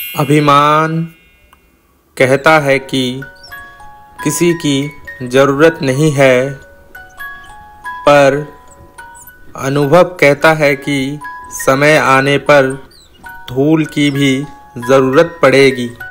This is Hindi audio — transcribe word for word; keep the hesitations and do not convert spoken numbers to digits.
अभिमान कहता है कि किसी की ज़रूरत नहीं है, पर अनुभव कहता है कि समय आने पर धूल की भी ज़रूरत पड़ेगी।